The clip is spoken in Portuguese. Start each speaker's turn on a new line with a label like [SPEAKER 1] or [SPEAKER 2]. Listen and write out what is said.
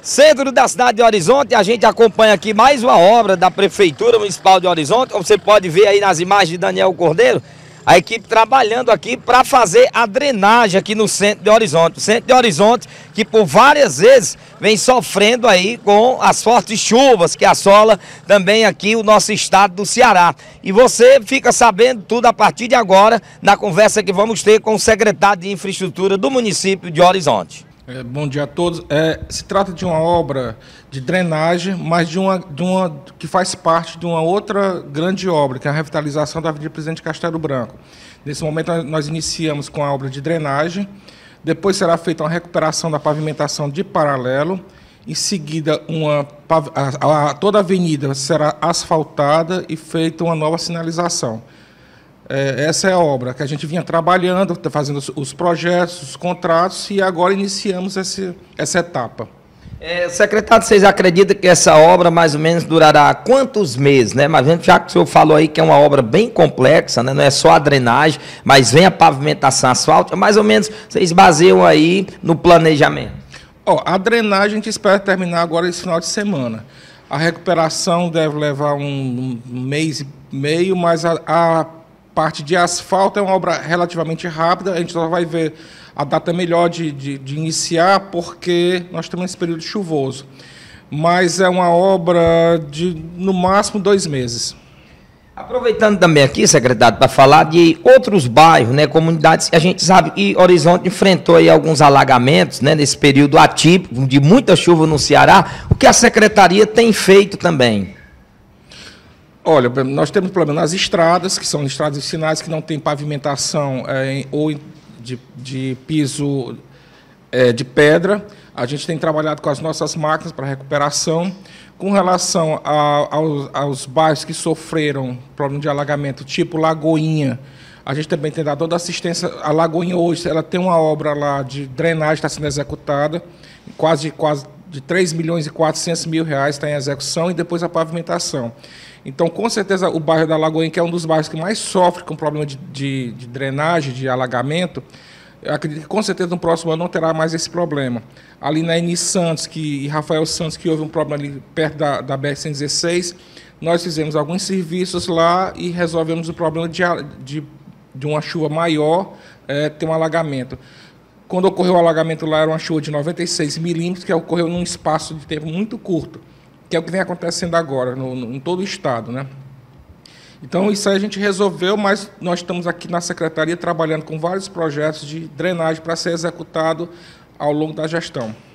[SPEAKER 1] Centro da cidade de Horizonte, a gente acompanha aqui mais uma obra da Prefeitura Municipal de Horizonte, como você pode ver aí nas imagens de Daniel Cordeiro, a equipe trabalhando aqui para fazer a drenagem aqui no centro de Horizonte. O centro de Horizonte que por várias vezes vem sofrendo aí com as fortes chuvas que assola também aqui o nosso estado do Ceará. E você fica sabendo tudo a partir de agora na conversa que vamos ter com o secretário de Infraestrutura do município de Horizonte.
[SPEAKER 2] Bom dia a todos. Se trata de uma obra de drenagem, mas de uma que faz parte de uma outra grande obra, que é a revitalização da Avenida Presidente Castelo Branco. Nesse momento nós iniciamos com a obra de drenagem, depois será feita uma recuperação da pavimentação de paralelo, em seguida toda a avenida será asfaltada e feita uma nova sinalização. Essa é a obra que a gente vinha trabalhando, fazendo os projetos, os contratos, e agora iniciamos essa etapa.
[SPEAKER 1] Secretário, vocês acreditam que essa obra mais ou menos durará quantos meses, né? Mas já que o senhor falou aí que é uma obra bem complexa, né? Não é só a drenagem, mas vem a pavimentação asfáltica, mais ou menos vocês baseiam aí no planejamento?
[SPEAKER 2] A drenagem a gente espera terminar agora esse final de semana. A recuperação deve levar um mês e meio, mas a parte de asfalto é uma obra relativamente rápida, a gente só vai ver a data melhor de iniciar, porque nós temos esse período chuvoso. Mas é uma obra de, no máximo, 2 meses.
[SPEAKER 1] Aproveitando também aqui, secretário, para falar de outros bairros, né, comunidades, a gente sabe que Horizonte enfrentou aí alguns alagamentos, né, nesse período atípico, de muita chuva no Ceará, o que a secretaria tem feito também?
[SPEAKER 2] Olha, nós temos problema nas estradas, que são estradas vicinais que não têm pavimentação ou de piso de pedra. A gente tem trabalhado com as nossas máquinas para recuperação. Com relação aos bairros que sofreram problema de alagamento, tipo Lagoinha, a gente também tem dado toda a assistência. A Lagoinha hoje ela tem uma obra lá de drenagem que está sendo executada, quase de 3 milhões e 400 mil reais está em execução, e depois a pavimentação. Então, com certeza, o bairro da Lagoinha, que é um dos bairros que mais sofre com problema de drenagem, de alagamento, eu acredito que, com certeza, no próximo ano não terá mais esse problema. Ali na Eni Santos e Rafael Santos, que houve um problema ali perto da BR-116, nós fizemos alguns serviços lá e resolvemos o problema de uma chuva maior ter um alagamento. Quando ocorreu o alagamento lá, era uma chuva de 96 milímetros, que ocorreu num espaço de tempo muito curto, que é o que vem acontecendo agora, em todo o estado, né? Então, isso aí a gente resolveu, mas nós estamos aqui na Secretaria trabalhando com vários projetos de drenagem para ser executado ao longo da gestão.